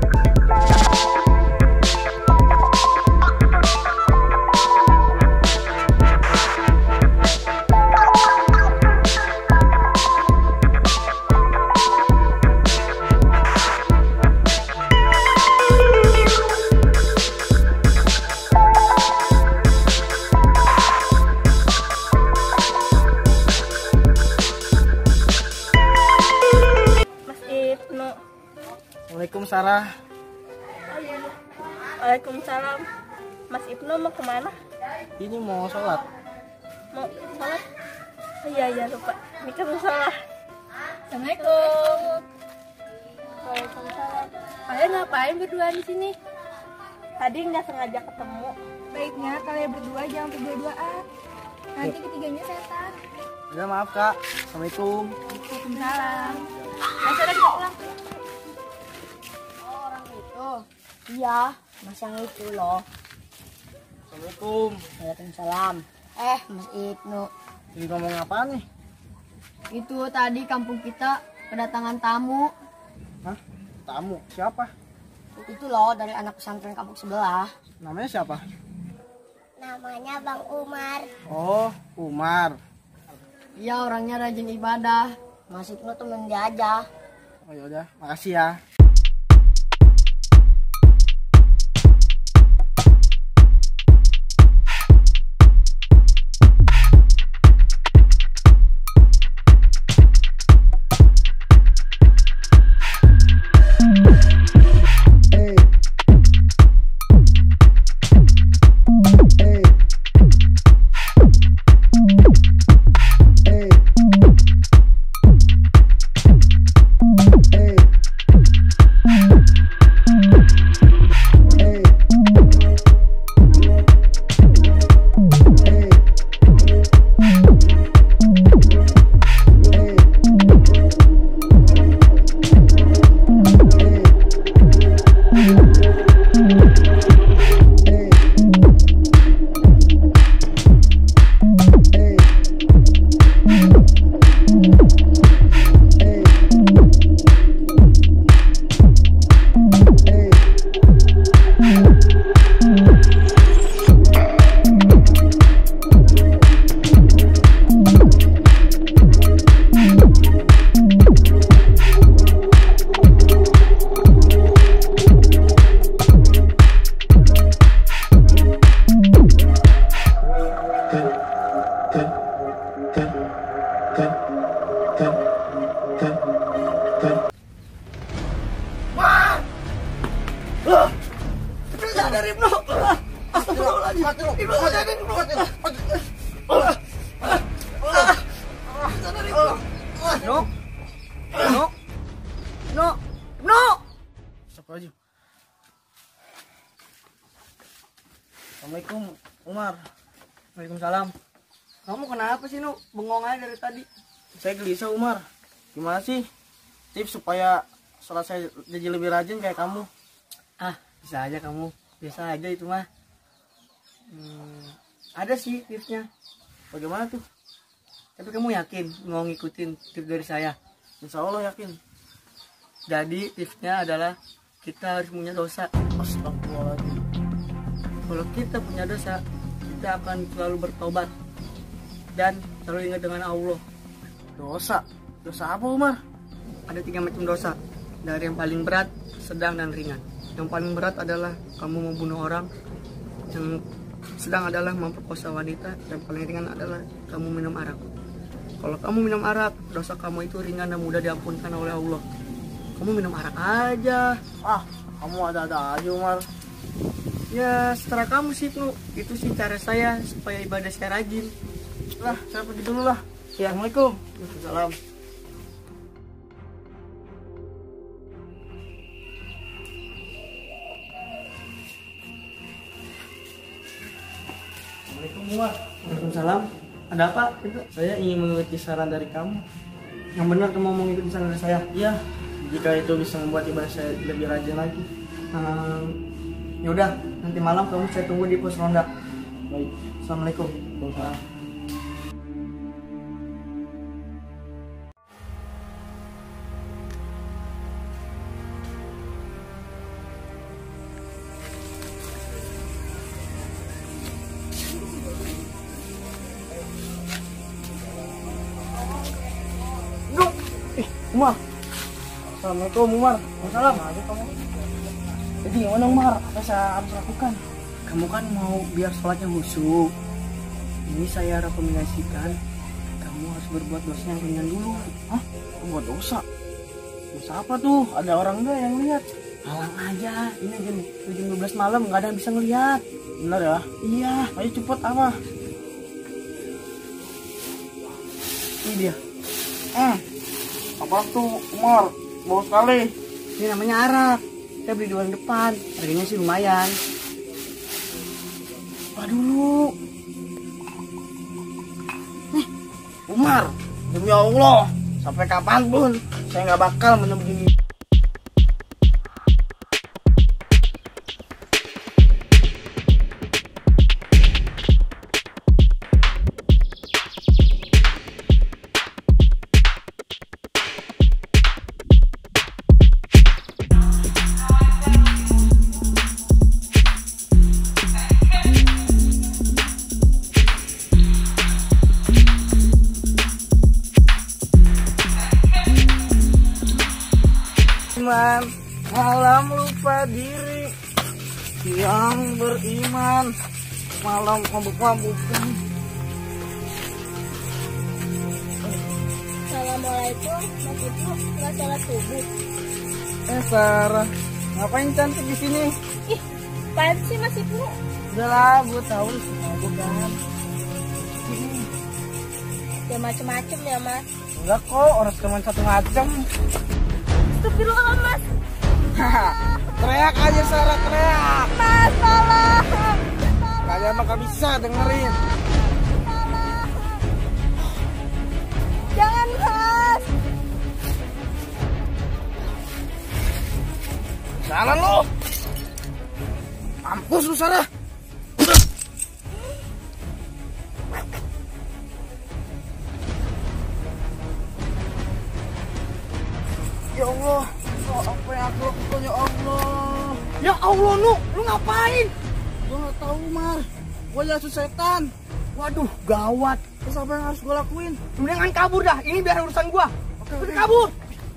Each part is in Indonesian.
Assalamualaikum Sarah. Waalaikumsalam. Mas Ibnu mau kemana? Ini mau sholat. Mau sholat? Oh, iya lupa. Ini kan salah. Assalamualaikum. Waalaikumsalam. Kalian ngapain berdua di sini? Tadi nggak sengaja ketemu. Baiknya kalian berdua jangan berdua-duaan. Nanti ketiganya setan. Udah maaf kak. Assalamualaikum. Waalaikumsalam. Ayo kita pulang. Iya, Mas yang itu loh. Assalamualaikum. Waalaikumsalam. Mas Ibnu. Ini ngomong apa nih? Itu tadi kampung kita kedatangan tamu. Hah? Tamu? Siapa? Itu loh dari anak pesantren kampung sebelah. Namanya siapa? Namanya Bang Umar. Oh, Umar. Iya, orangnya rajin ibadah. Mas Ibnu temen dia aja. Oh yaudah, makasih ya. Assalamualaikum Umar. Waalaikumsalam. Kamu kenapa sih, Nu? Bengong aja dari tadi. Saya gelisah Umar. Gimana sih tips supaya sholat saya jadi lebih rajin kayak kamu? Ah, bisa aja kamu. Biasa aja itu mah. Ada sih tipsnya. Bagaimana tuh? Tapi kamu yakin mau ngikutin tips dari saya? Insya Allah yakin. Jadi tipsnya adalah kita harus punya dosa. Astagfirullahaladzim. Kalau kita punya dosa, kita akan selalu bertobat dan selalu ingat dengan Allah. Dosa? Dosa apa Umar? Ada 3 macam dosa. Dari yang paling berat, sedang, dan ringan. Yang paling berat adalah kamu membunuh orang. Yang sedang adalah memperkosa wanita. Dan paling ringan adalah kamu minum arak. Kalau kamu minum arak, dosa kamu itu ringan dan mudah diampunkan oleh Allah. Kamu minum arak aja. Ah, kamu ada-ada aja Umar. Ya, setelah kamu sih, Nu. Itu sih cara saya supaya ibadah saya rajin. Lah, saya pergi dulu lah. Ya. Assalamualaikum. Waalaikumsalam. Assalamualaikum Umar. Waalaikumsalam. Ada apa? Saya ingin mengikuti saran dari kamu. Yang benar kamu mau ngikutin saran dari saya? Iya, jika itu bisa membuat ibadah saya lebih rajin lagi. Ya udah, nanti malam kamu saya tunggu di pos ronda. Baik. Assalamualaikum. Waalaikumsalam. Umar. Assalamualaikum Umar. Waalaikumsalam. Aja kamu. Jadi gimana Umar? Apa saya harus lakukan? Kamu kan mau biar sholatnya khusyuk. Ini saya rekomendasikan kamu harus berbuat dosa yang ringan dulu. Hah? Buat dosa? Dosa apa tuh? Ada orang nggak yang lihat? Halang aja. Ini jam 12 malam nggak ada yang bisa ngelihat. Benar ya? Iya. Ayo cepet apa? Ini dia. Apa tuh Umar? Bau sekali. Ini namanya arak. Kita beli di warung depan. Harganya sih lumayan. Apa dulu? Umar, demi Allah, sampai kapanpun saya nggak bakal minum begini. Malam lupa diri, siang beriman, malam mabuk-mabukan. Assalamualaikum, Mas Ibnu, nggak sholat subuh. Sarah, ngapain cantik di sini? Ih, apaan sih Mas Ibnu? Udah lah, gue tahu sih mabuk kan. Ya macem-macem ya Mas. Enggak kok, orang cuma satu macam. Astagfirullah Mas. Teriak aja Sarah, teriak. Mas, tolong. Kalian mah gak bisa dengerin. Jangan Mas. Salah lo. Mampus lu Sarah. Ya Allah, apa yang aku lakukan ya Allah? Ya Allah, lu ngapain? Gue gak tahu Mar. Gue jatuh setan. Waduh, gawat. Terus apa yang harus gue lakuin? Mendingan kabur dah. Ini biar urusan gua. Udah kabur.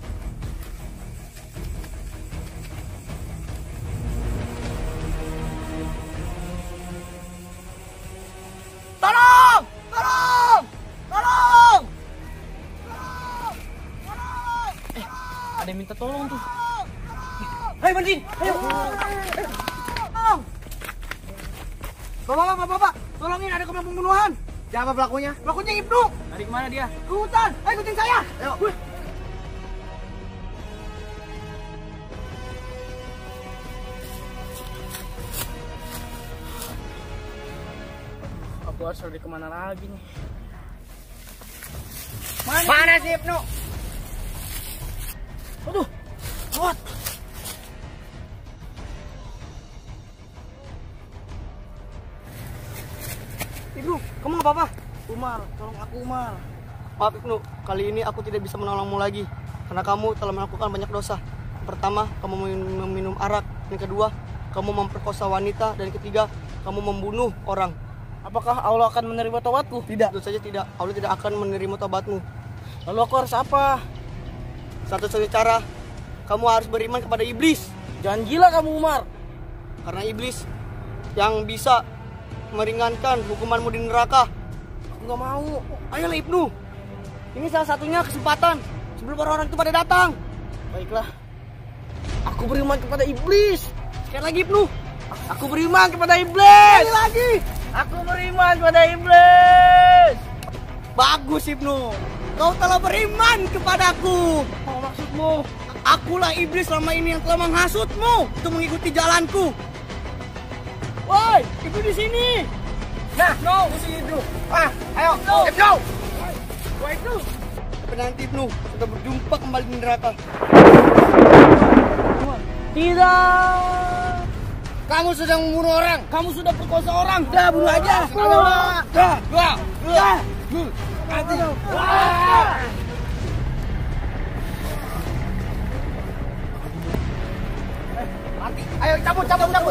Tolong! Tolong! Tolong! Ada yang minta tolong tuh. Hei Bandin, ayo. Bapak, tolongin, ada korban pembunuhan. Siapa pelakunya? Pelakunya Ibnu. Dari kemana dia? Ke hutan. Ayo ikutin saya. Ayo. Aku harus lari kemana lagi nih? Mana sih Ibnu? Aduh, gawat. Ibnu, kamu nggak apa-apa? Umar, tolong aku Umar. Maaf Ibnu, kali ini aku tidak bisa menolongmu lagi karena kamu telah melakukan banyak dosa. Pertama, kamu meminum arak. Yang kedua, kamu memperkosa wanita. Dan yang ketiga, kamu membunuh orang. Apakah Allah akan menerima tobatku? Tidak. Tentu saja tidak. Allah tidak akan menerima tobatmu. Lalu aku harus apa? Satu-satunya cara, kamu harus beriman kepada iblis. Jangan gila kamu Umar. Karena iblis yang bisa meringankan hukumanmu di neraka. Aku nggak mau. Ayolah Ibnu, ini salah satunya kesempatan sebelum orang-orang itu pada datang. Baiklah. Aku beriman kepada iblis. Sekali lagi Ibnu, Aku beriman kepada iblis. sekali lagi. Aku beriman kepada iblis. Bagus Ibnu, kau telah beriman kepadaku. Apa maksudmu? Akulah iblis selama ini yang telah menghasutmu untuk mengikuti jalanku. Woi, Ibnu di sini. Nah, no, mesti Ibnu. Ayo, Ibnu. Woi Ibnu. Tapi nanti Ibnu sudah berjumpa kembali di neraka. Tidak. Kamu sedang membunuh orang. Kamu sudah perkosa orang. Dah, bunuh aja. Ayo cabut.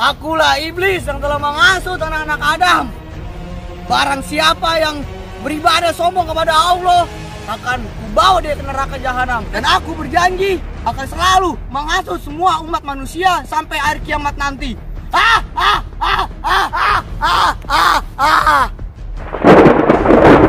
Akulah iblis yang telah menghasut anak-anak Adam. Barang siapa yang beribadah sombong kepada Allah, akan kubawa dia ke neraka jahanam. Dan aku berjanji akan selalu menghasut semua umat manusia sampai hari kiamat nanti. Ah, ah, ah, ah, ah, ah, ah, ah.